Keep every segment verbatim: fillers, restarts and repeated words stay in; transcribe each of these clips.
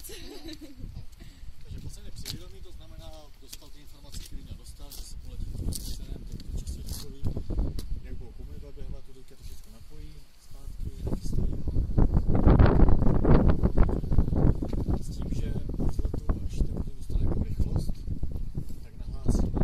Takže posledně přivědomí, to znamená dostal ty informace, které měl dostat, že se poletí tím to čistě takový, jak budou komunikovat během letu, teďka to všechno napojí, zpátky, nachystají ho. S tím, že v letu, až ten potom dostane jako rychlost, tak nahlásíme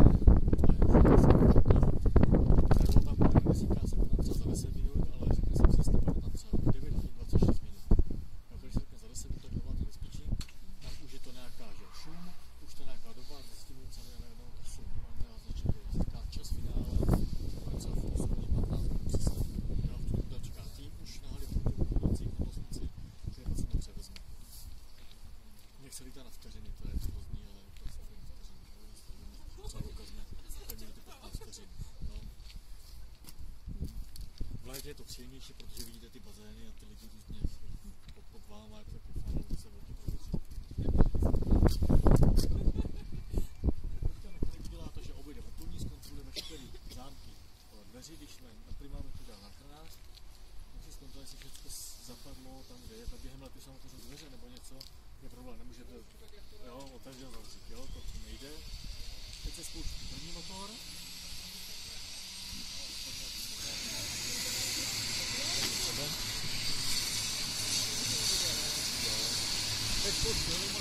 Karlo tam bude, neříká se to tam třeba za deset minut, ale řekne se přesně, bude tam třeba devět hodin dvacet šest minut. A když se řekne za deset minut, tak dovoláte dispečík, tam už je to nějaká, že šum, už to nějaká doba, deset minut celé, ale jednou to šum, a značí, že říká čas finále, něco v osm hodin patnáct minut přesně. Jo, v tu dobu čeká tým, už nahali v tu hodnici, v nosnici, který se to převezme. Nech se lítá na vteřiny, to je to hrozný, ale to se na vteřiny, třeba ukazme, tak minutě patnáct vteřin. No. V létě je to příjemnější, protože vidíte ty bazény a ty lidi různě pod, pod váma, jak taky fajn, se velký provozí. Některý udělá to, že obejde vrtulník, zkontroluje veškerý zámky dveří, když jsme na primárnu to dá záchranář, musí zkontrolovat, jestli všechno zapadlo tam, kde je, tak během lety jsou otevřou dveře nebo něco, je problém, nemůžete, jo, otevřel zavřít, jo, to nejde. Teď se spouští první motor. Teď spouští